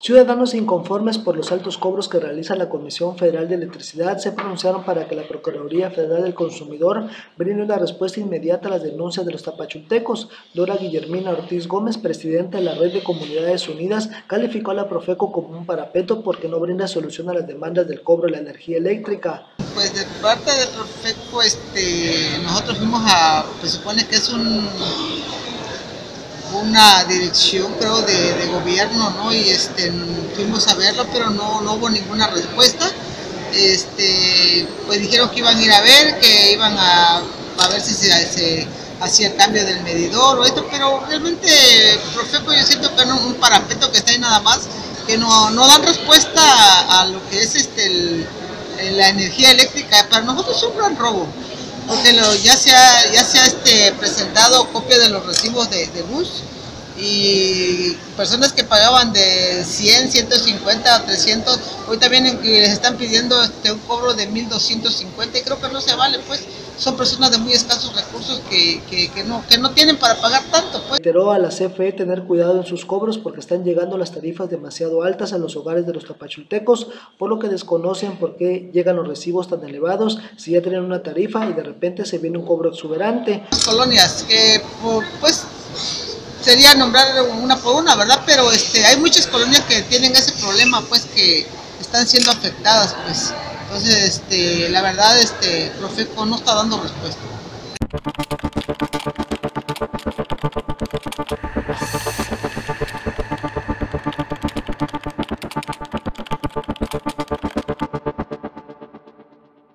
Ciudadanos inconformes por los altos cobros que realiza la Comisión Federal de Electricidad se pronunciaron para que la Procuraduría Federal del Consumidor brinde una respuesta inmediata a las denuncias de los tapachultecos. Dora Guillermina Ortiz Gómez, presidenta de la Red de Comunidades Unidas, calificó a la Profeco como un parapeto porque no brinda solución a las demandas del cobro de la energía eléctrica. Pues de parte de Profeco, nosotros fuimos pues supone que es una dirección, creo, de gobierno, ¿no? Y fuimos a verlo, pero no hubo ninguna respuesta. Pues dijeron que iban a ir a ver, que iban a ver si se hacía el cambio del medidor o esto, pero realmente Profeco yo siento que no, un parapeto que está ahí nada más, que no dan respuesta a lo que es la energía eléctrica. Para nosotros es un gran robo, porque ya se ha presentado copia de los recibos de luz, y personas que pagaban de 100, 150 o 300, ahorita vienen y les están pidiendo un cobro de 1,250, y creo que no se vale, pues son personas de muy escasos recursos que no tienen para pagar tanto, pues. Reiteró a la CFE tener cuidado en sus cobros porque están llegando las tarifas demasiado altas a los hogares de los tapachultecos, por lo que desconocen por qué llegan los recibos tan elevados si ya tienen una tarifa y de repente se viene un cobro exuberante. Las colonias que pues sería nombrar una por una, ¿verdad? Pero hay muchas colonias que tienen ese problema, pues, que están siendo afectadas, pues. Entonces, la verdad, Profeco no está dando respuesta.